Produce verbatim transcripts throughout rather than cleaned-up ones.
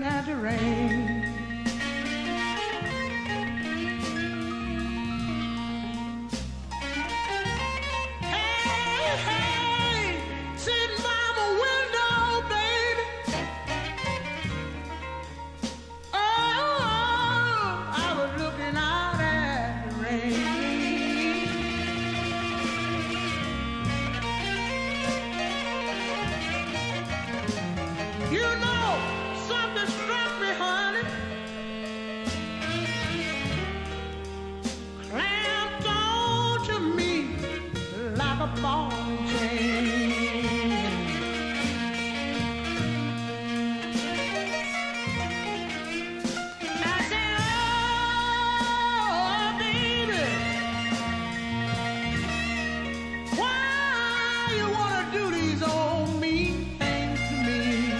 at the rain. Hey, hey, sitting by my window, baby. Oh, I was looking out at the rain. You know, something struck me, honey. Clamped on to me like a ball and chain. I said, oh, baby, why you wanna do these old mean things to me?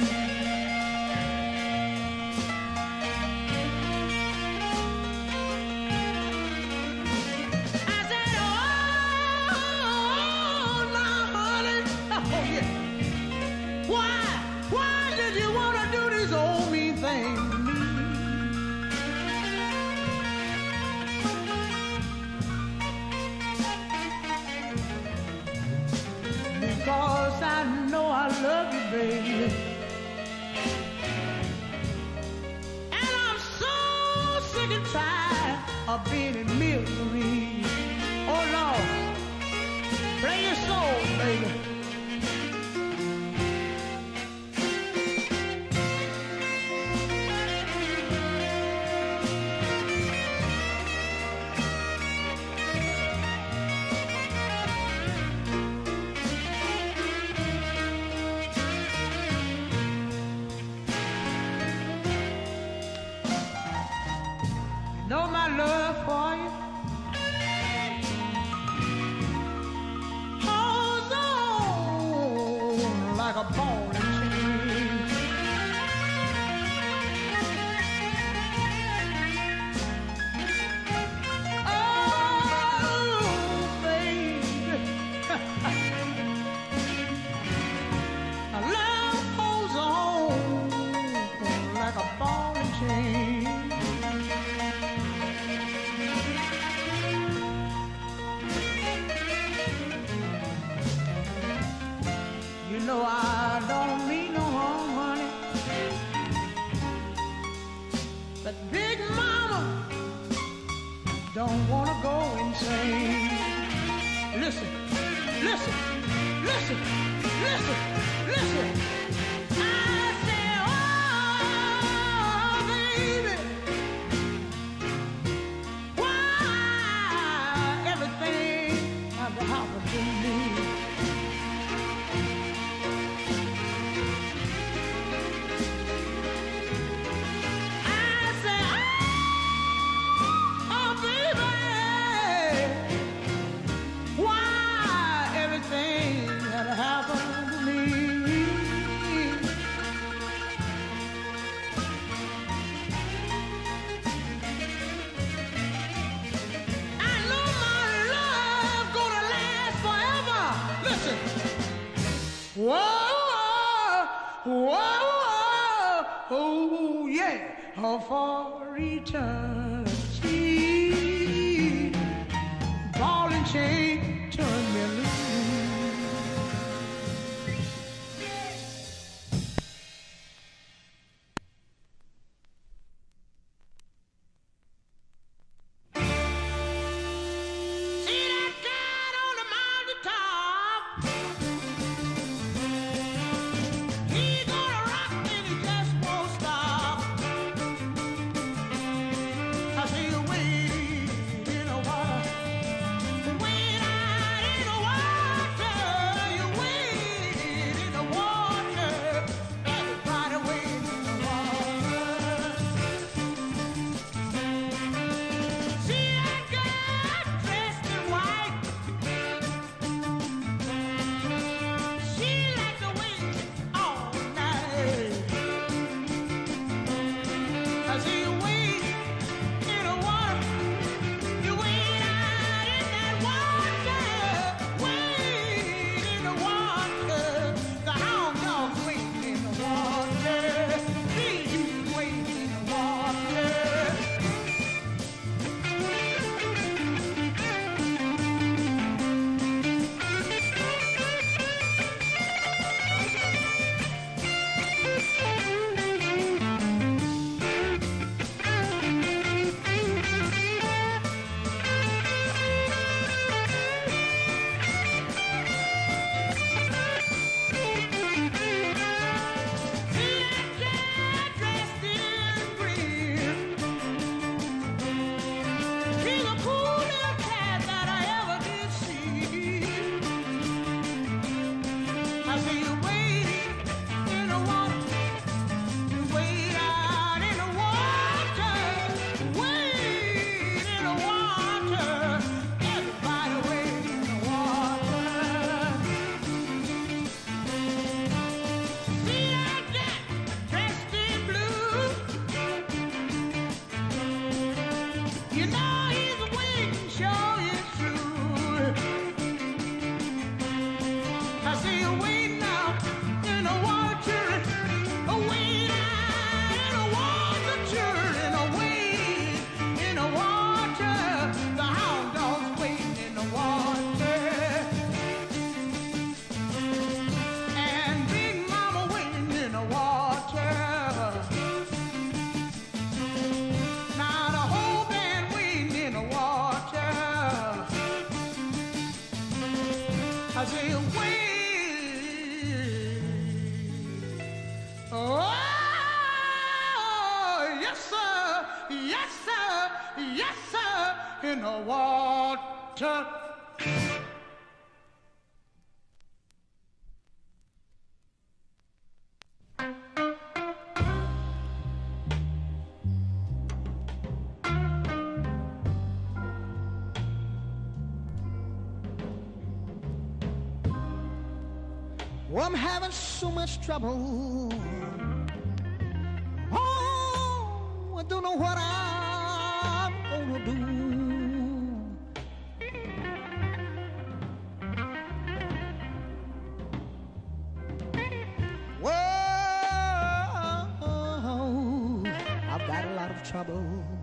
I said, oh, now, honey, oh, yeah. Why, why did you want to do these old mean things to me? Because I know I love you, baby. And I'm so sick and tired of being in misery. Oh, Lord, play your soul, baby. You know my love for you holds on like a ball and chain. Oh, baby, my love holds on like a ball and chain. You know I don't mean no harm, honey, but Big Mama don't wanna go insane. Listen, listen, listen, listen, listen. I say, oh, baby, why everything had to happen to me? Happened to me. I know my love gonna last forever. Listen. Whoa, whoa, oh yeah, oh, for eternity. Ball and chain turn me loose. I see easy way. Oh, yes, sir, yes, sir, yes, sir, in the water. Oh, I'm having so much trouble. Oh, I don't know what I'm gonna do. Whoa, I've got a lot of trouble.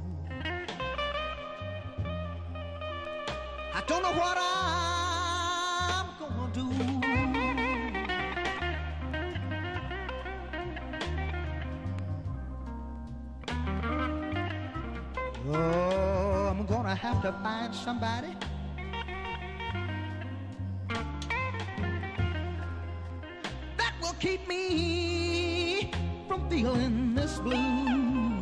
I don't know what I'm gonna do. Oh, I'm gonna have to find somebody that will keep me from feeling this blue.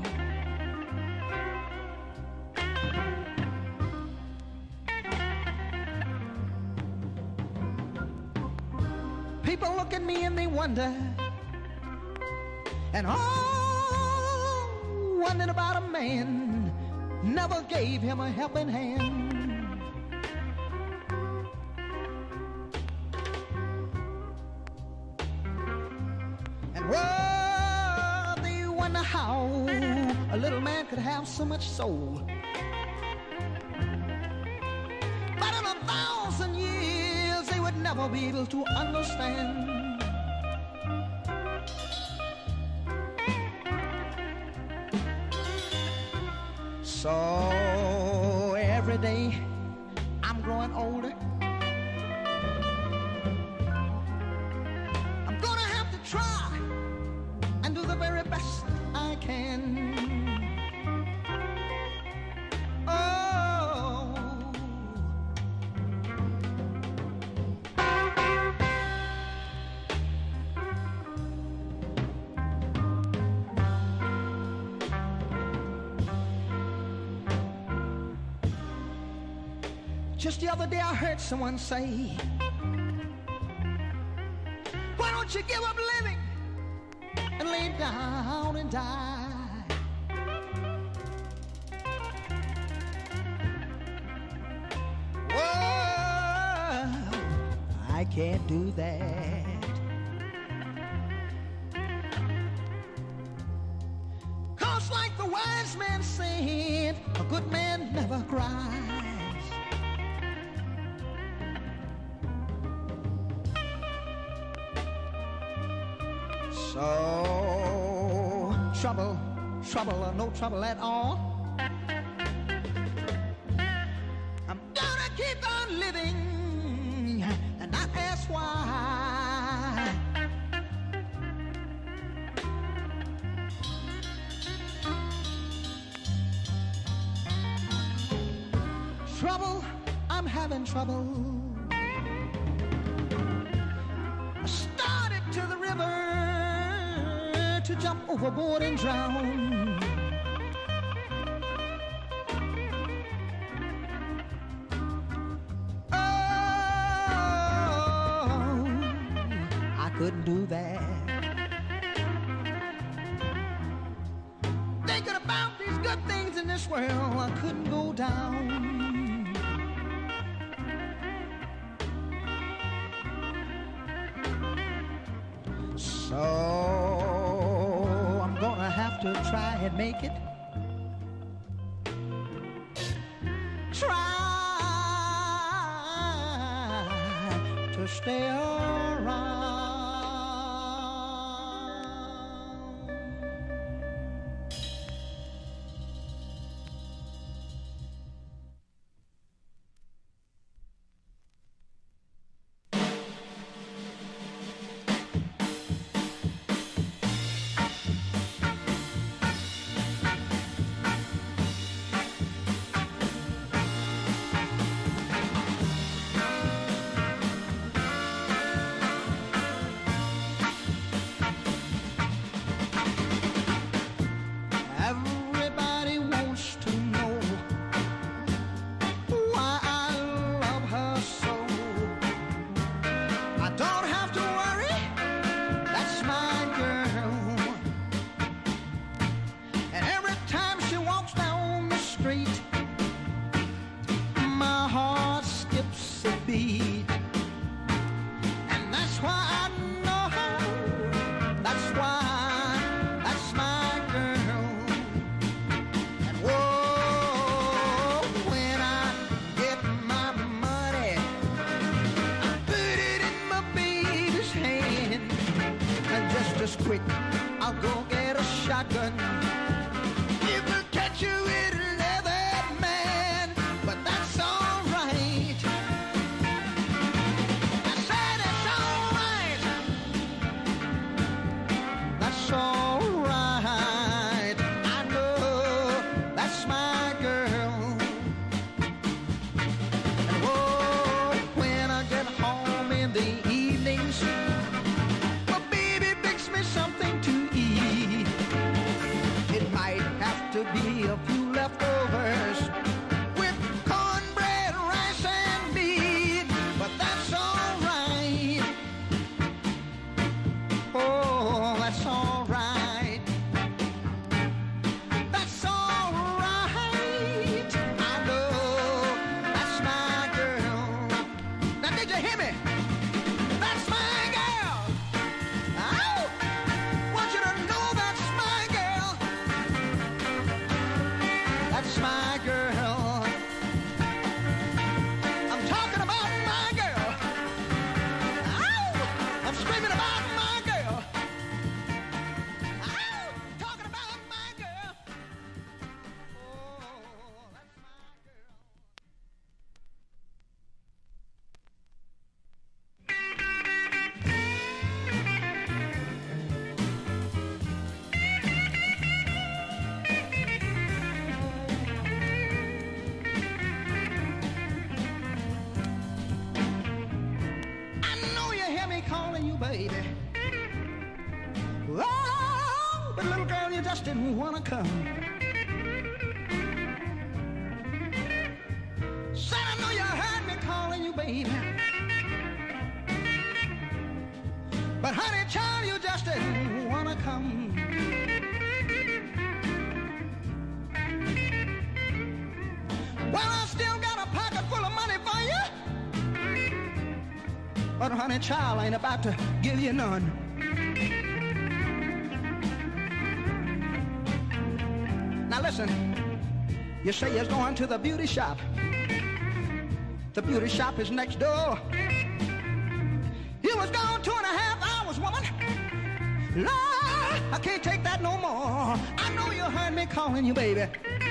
People look at me and they wonder, and oh, wondering about a man never gave him a helping hand. And well, they wonder how a little man could have so much soul. But in a thousand years they would never be able to understand. So every day I'm growing older. I'm gonna have to try and do the very best I can. Oh, just the other day I heard someone say, why don't you give up living and lay down and die? Well, I can't do that. 'Cause like the wise man said, a good man never cries. So, trouble, trouble or no trouble at all, I'm gonna keep on living and not ask why. Trouble, I'm having trouble. I started to the river to jump overboard and drown. Oh, I couldn't do that. Thinking about these good things in this world, I couldn't go down. So I'm gonna have to try and make it. Try to stay around. quick. I'll go get a shotgun. It will catch you with another man, but that's all right. I said it's all right. That's all right. I know that's my girl. And oh, when I get home in the evenings, my baby bakes me something to eat. It might have to be a few leftovers with cornbread, rice, and meat, but that's all right. Oh, that's all right. That's all right. I know that's my girl. Now, did you hear me? That's my girl. Oh, want you to know that's my girl. That's my girl. I'm talking about my girl. Oh, I'm screaming about my girl. Oh, talking about my girl. Oh, that's my girl. I know you hear me calling you, baby. Oh, but little girl, you just didn't want to come. Said I know you heard me calling you, baby. But honey, child, you just didn't want to come. Well, I still got a pocket full of money for you. But honey, child, I ain't about to give you none. Now listen, you say you're going to the beauty shop. The beauty shop is next door. You was gone two and a half hours, woman. Lord, I can't take that no more. I know you heard me calling you, baby.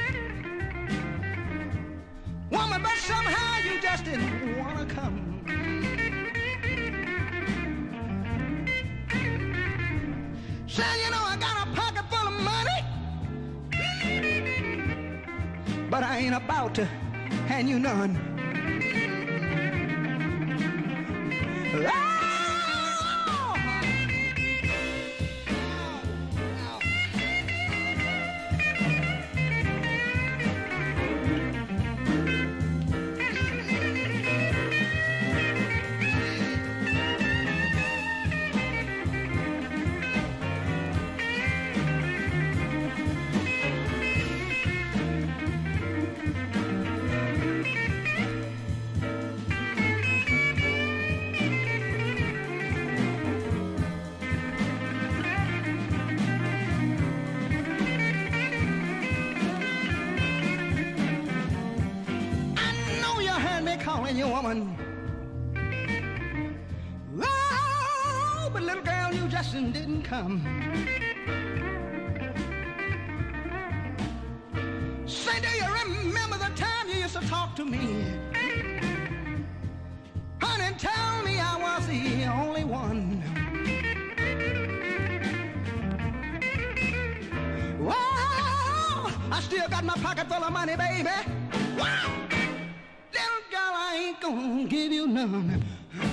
Woman, but somehow you just didn't want to come. Said, you know, I got a pocket full of money, but I ain't about to hand you none. Oh! Calling you, woman. Oh, but little girl, you just didn't come. Say, do you remember the time you used to talk to me? Honey, tell me I was the only one. Wow, I still got my pocket full of money, baby. Wow. Little girl, I ain't gonna give you none.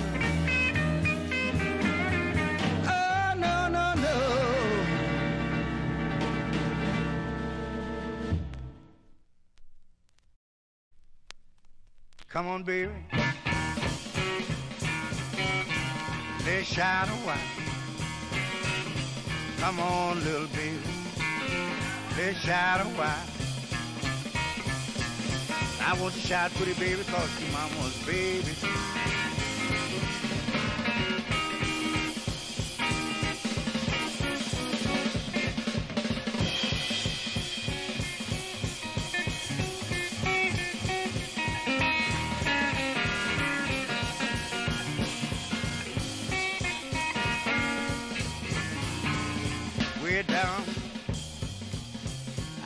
Oh, no, no, no. Come on, baby. Let's shout a while. Come on, little baby. Let's shout a while. I want to shout pretty baby cause you mama's baby.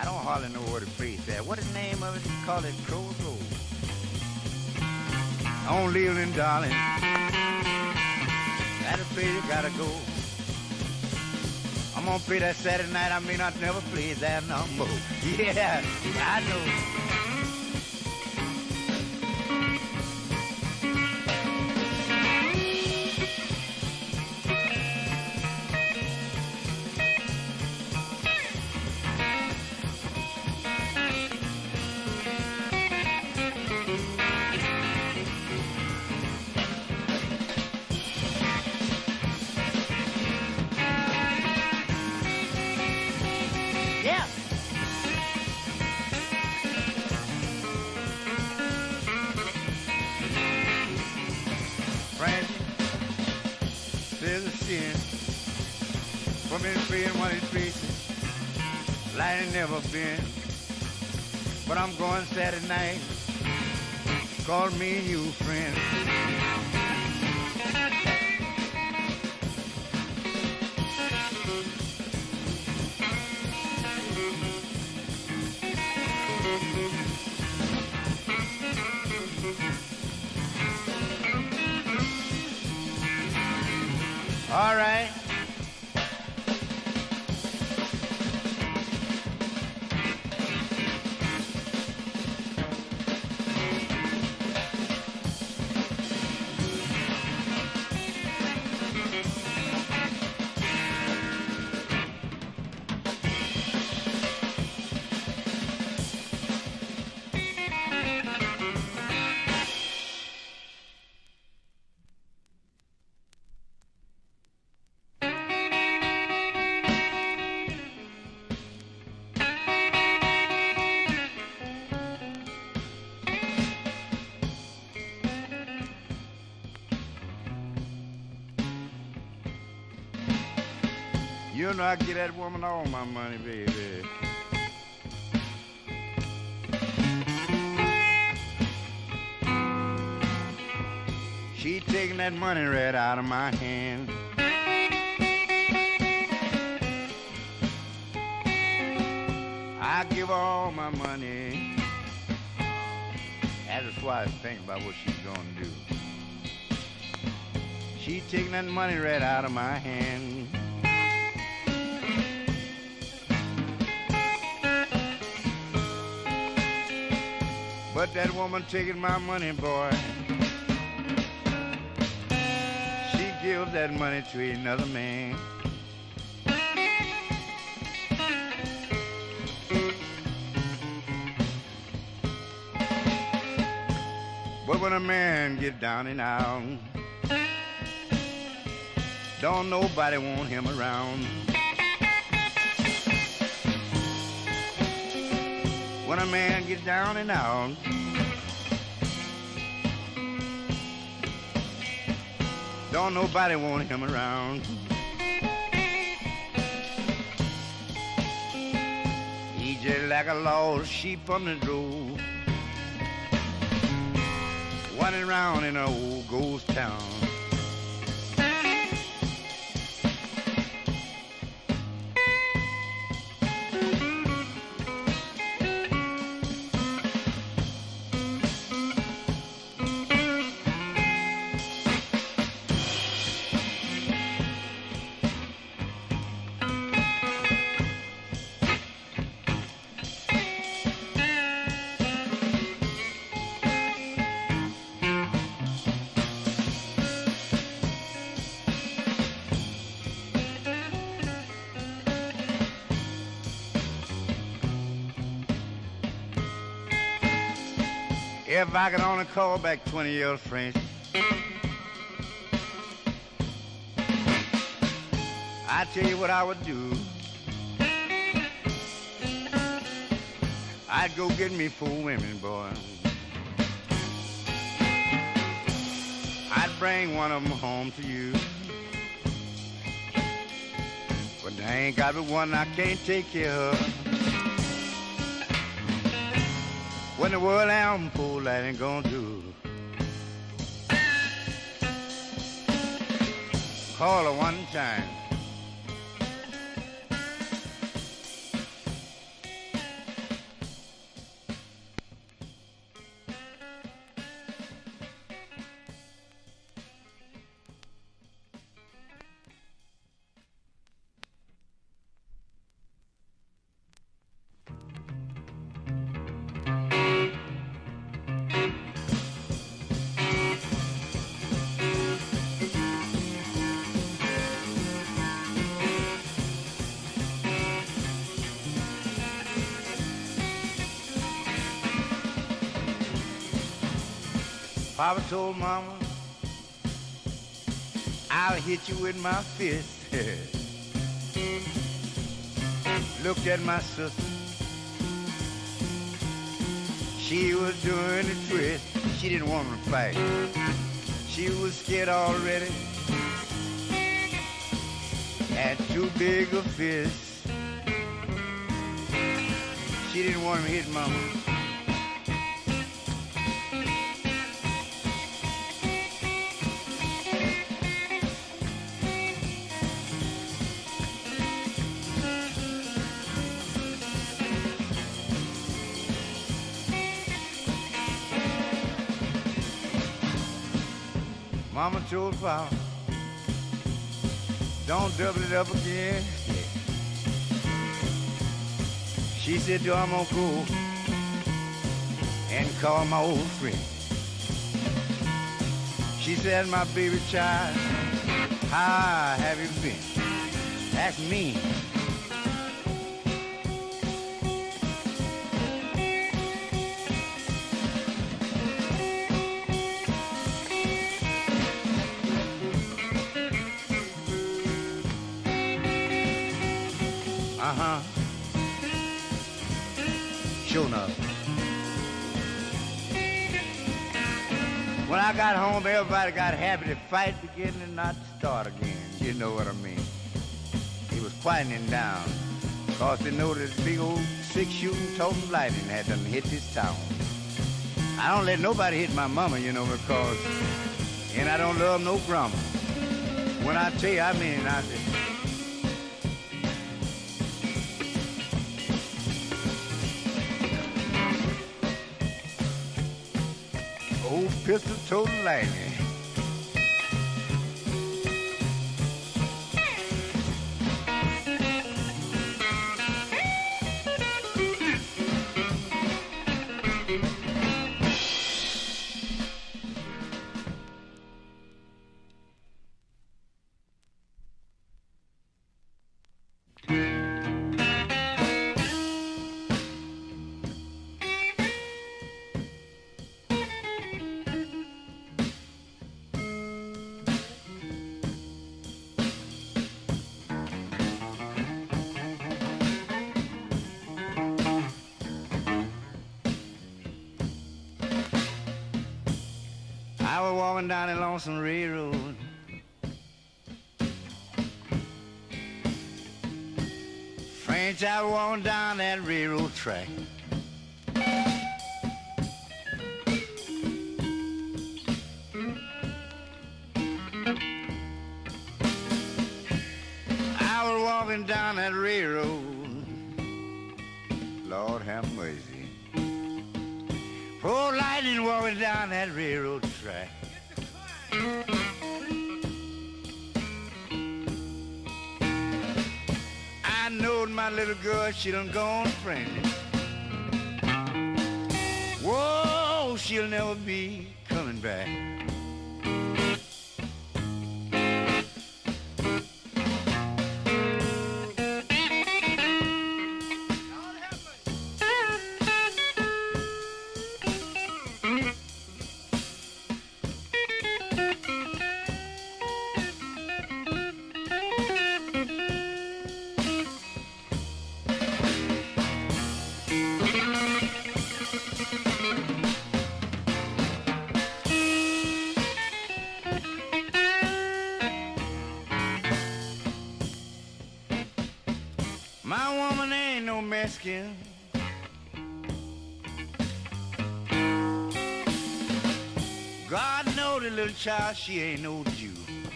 I don't hardly know where the place at. What is the name of it? You call it Crow's Road. On Leland, darling. That's the place you gotta go. I'm gonna play that Saturday night. I may not never play that no more. Yeah, I know. Never been, but I'm going Saturday night. Call me and you, friend. All right. You know I give that woman all my money, baby. She taking that money right out of my hand. I give her all my money. That's why I think about what she's gonna do. She taking that money right out of my hand. But that woman taking my money, boy, she gives that money to another man. But when a man get down and out, don't nobody want him around. When a man gets down and out, don't nobody want him around. He just like a lost sheep on the road, running around in an old ghost town. If I could only call back twenty years, French, I tell you what I would do. I'd go get me four women, boy. I'd bring one of them home to you. But I ain't got but one I can't take care of. When the world album full, that ain't gonna do. Call her one time. Papa told Mama, I'll hit you with my fist. Looked at my sister. She was doing a twist. She didn't want to fight. She was scared already. Had too big a fist. She didn't want to hit Mama. Mama told Papa, don't double it up again. She said, yo, I'm gonna go and call my old friend. She said, my baby child, how have you been? That's me. Uh-huh. Sure enough. When I got home, everybody got happy. The fight began to not start again. You know what I mean. It was quieting down. Cause they know this big old six-shooting totem lightning had done hit this town. I don't let nobody hit my mama, you know, because, and I don't love no grandma. When I tell you, I mean, I just, old pistol totem lightning. I was walking down the Lonesome Railroad. French, I was walking down that railroad track. I was walking down that railroad. Lord have mercy. Poor lightning walking down that railroad track. I knowed my little girl, she done gone friendly. Whoa, she'll never be coming back. My woman ain't no Mexican. God know the little child, she ain't no Jew.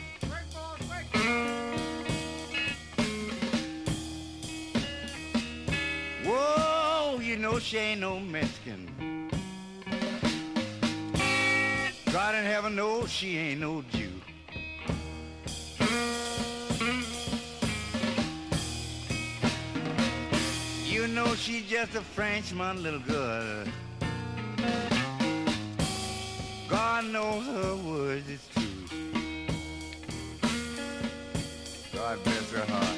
Whoa, you know she ain't no Mexican. God in heaven knows she ain't no Jew. You know she's just a Frenchman, little girl. God knows her words, it's true. God bless her heart.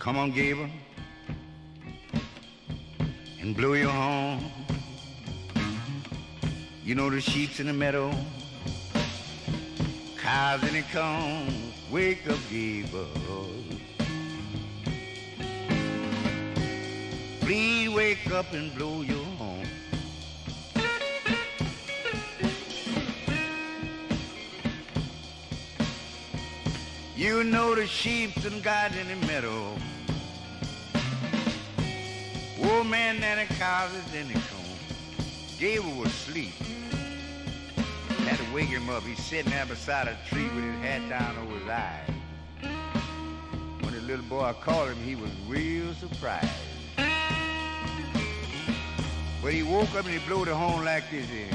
Come on, Gabriel, and blow your horn. You know the sheep's in the meadow, cows in the corn. Wake up, Gabriel. Please wake up and blow your horn. You know the sheep's and God in the meadow. Old man and the cows is in the corn. Gabriel was asleep. Had to wake him up. He's sitting there beside a tree with his hat down over his eyes. When the little boy called him, he was real surprised. But he woke up and he blew the horn like this here.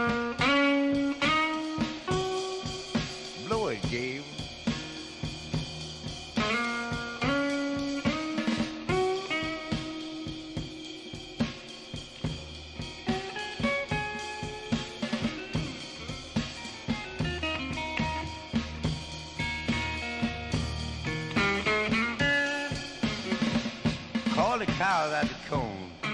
Blow it, Gabriel. Call the cows out the corn.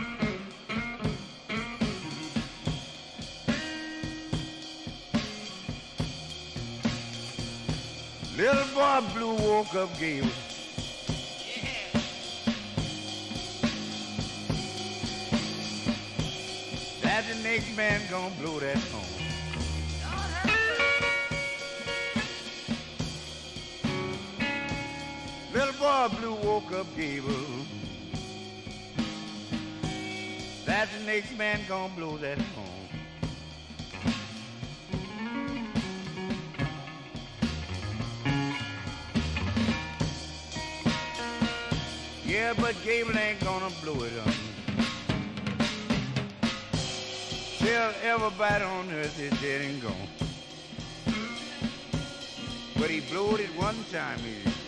Little boy Blue woke up Gabriel. Yeah. That's the next man gonna blow that horn. Little boy Blue woke up Gabriel. That's the next man gonna blow that horn. Yeah, but Gabriel ain't gonna blow it on me. Tell everybody on earth is dead and gone. But he blowed it one time, he did.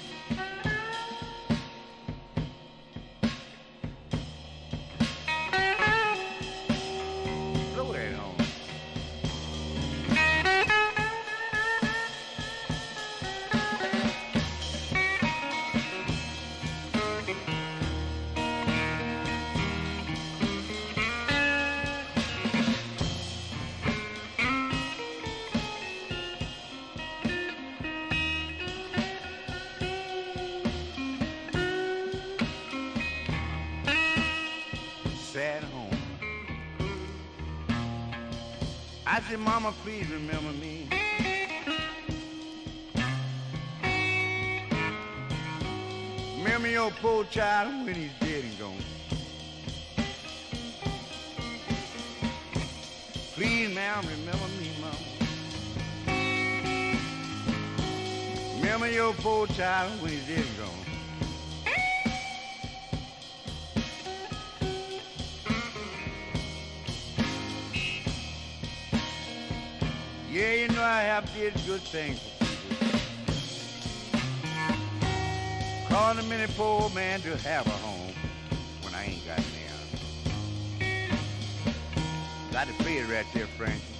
Blow that on. Sad home. I said, Mama, please remember me. Remember your poor child when he's dead and gone. Please, ma'am, remember me, Mama. Remember your poor child when he's dead and gone. Yeah, you know I have did good things for people. Calling many poor man to have a home when I ain't got none. Got to play it right there, Frank.